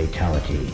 Fatality.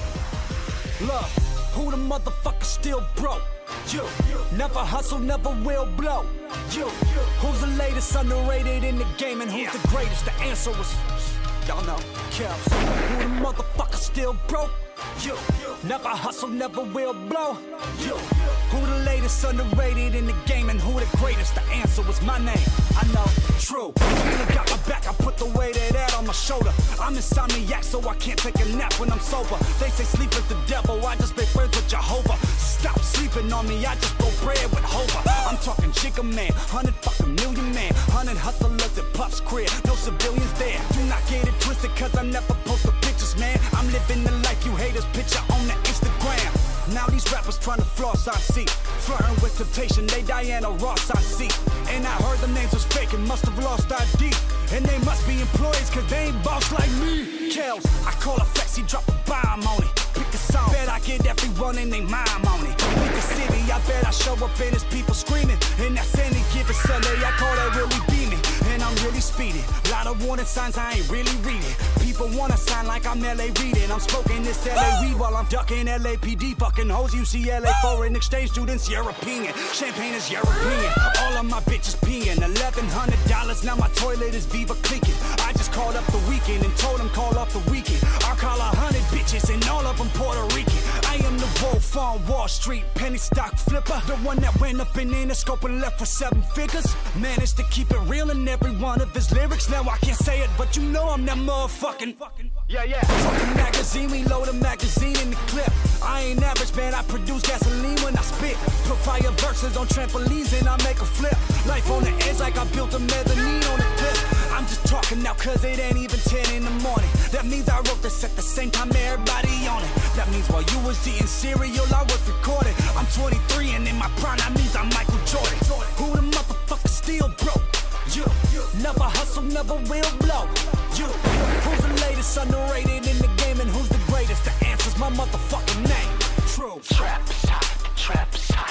Look, who the motherfucker still broke? You. Never hustle, never will blow. You. Who's the latest underrated in the game and who's the greatest? The answer was, y'all know, Kells. Who the motherfucker still broke? You. Never hustle, never will blow. You. Who the latest underrated in the game and who the greatest? The answer was my name. I know, true. Feeling got my back, I put the weight of that on my shoulder. I'm insomniac, so I can't take a nap when I'm sober. They say sleep is the devil, I just been friends with J-Hova. Stop sleeping on me, I just broke bread with Hova. I'm talking Jigga man, 100 fucking million man, 100 hustlers at Puff's crib, no civilians there. Do not get it twisted, cause I never post the pictures, man. I'm living the life you haters picture on the Instagram. Now these rappers trying to floss, I see. Flirting with temptation, they Diana Ross, I see. And I heard the names was fake and must have lost ID. And they must be employees, cause they ain't boss like me. Kells, I call a flex, he drop a bomb on it. Pick a song, bet I get everyone in they mime on it. Pick a city, I bet I show up and it's people screaming. And that's any given Sunday, I call that really beaming. And I'm really speeding, lot of warning signs I ain't really reading. People wanna sign like I'm LA reading. I'm smoking this LA weed while I'm ducking LAPD. Fucking hoes, UCLA foreign exchange students, European. Champagne is European, all of my bitches peeing. $1,100, now my toilet is Viva clinking. I just called up the weekend and told them call off the weekend. I'll call 100 bitches and all of them Puerto Rican. I am the wolf on Wall Street, penny stock flipper. The one that went up in the scope and left for 7 figures. Managed to keep it real in every one of his lyrics. Now I can't say it, but you know I'm that motherfucking. Yeah. Fucking magazine, we load a magazine in the clip. I ain't average, man, I produce gasoline when I spit. Put fire verses on trampolines and I make a flip. Life on the edge like I built a mezzanine on a cliff. I'm just talking now cause it ain't even 10 in the morning. That means I wrote this at the same time everybody on it. That means while you was eating cereal, I was recording. I'm 23 and in my prime, that means I'm Michael Jordan. Who the motherfucker still broke? You. Never hustle, never will blow. You. Who's the latest underrated in the game and who's the greatest? The answer's my motherfucking name. True. Trap is hot, the trap is hot.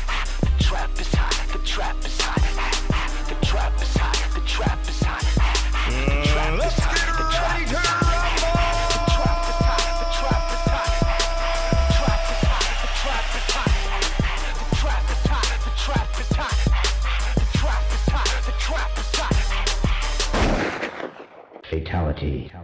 The trap is hot, the trap is hot. The trap is hot, the trap is hot. Let's get ready to rumble! The trap is hot, the trap is hot. The trap is hot, the trap is hot. The trap is hot, the trap is hot. The trap is hot, the trap is hot. Fatality.